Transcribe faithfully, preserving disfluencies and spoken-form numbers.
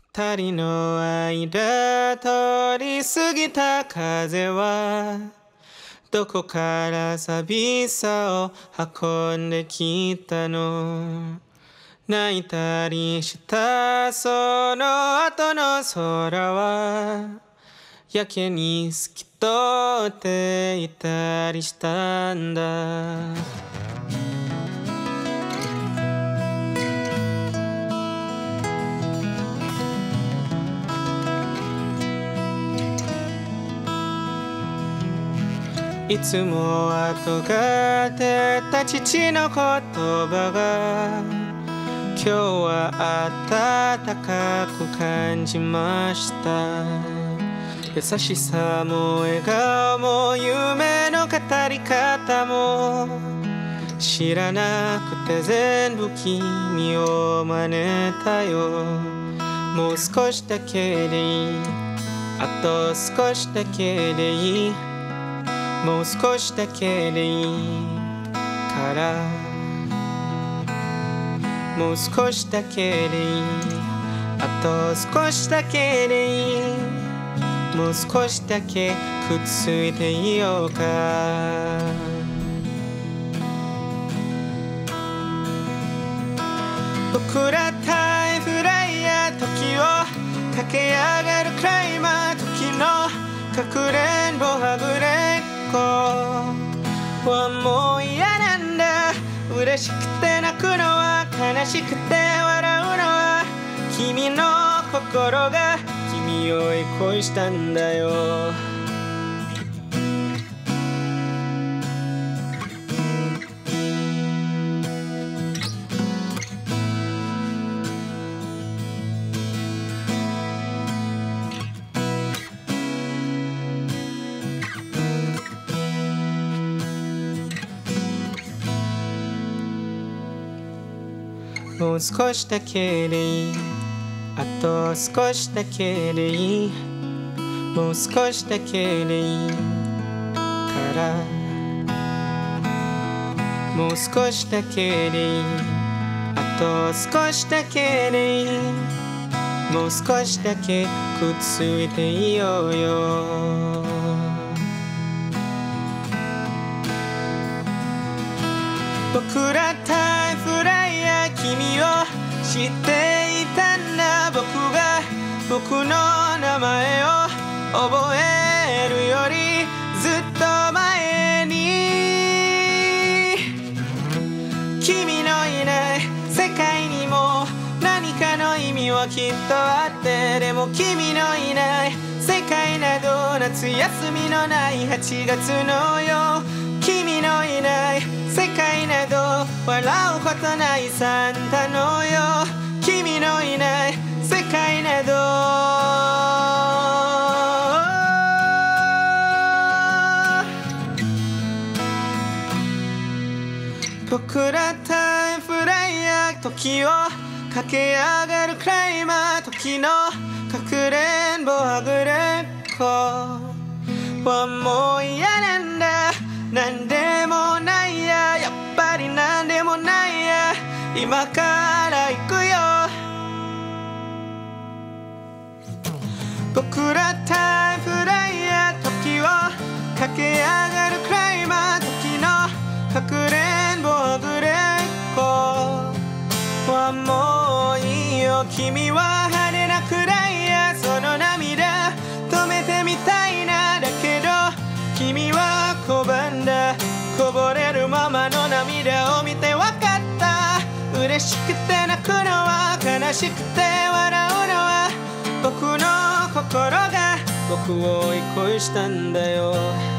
二人の間通り過ぎた風はどこから寂しさを運んできたの。泣いたりしたその後の空はやけに透き通っていたりしたんだ。いつも後がってた父の言葉が今日は暖かく感じました。優しさも笑顔も夢の語り方も知らなくて全部君を真似たよ。もう少しだけでいい、あと少しだけでいい、もう少しだけでいいから、もう少しだけでいい、あと少しだけでいい、もう少しだけくっついていようか。僕らタイフライヤー時を駆け上がるクライマー時のかくれんぼはぐれっこはもう嫌なんだ。嬉しくて泣くのは悲しくて笑うのは君の心が君を恋したんだよ。もう少しだけでいい、あと少しだけでいい、もう少しだけでいいから、もう少しだけでいい、あと少しだけでいい、もう少しだけくっついていようよ。僕らタイフライヤー君を知っていたんだ。僕が僕の名前を覚えるよりずっと前に君のいない世界にも何かの意味はきっとあって、でも君のいない世界など夏休みのないはちがつのよう、君のいない世界など笑うことないサンタのよ、君のいない世界など僕らタイフライヤー時を駆け上がるクライマー時のかくれんぼはぐれっこはもう嫌なんだ。なんでもないや、やっぱりなんでもないや、今から行くよ。僕らタイフライヤー時を駆け上がるクライマー時のかくれんぼはぐれっこはもういいよ。君は派手なクライヤー、その涙止めてみたいな。だけど君は拒んだ、こぼれるままの涙を見てわかった。嬉しくて泣くのは悲しくて笑うのは僕の心が僕を恋したんだよ。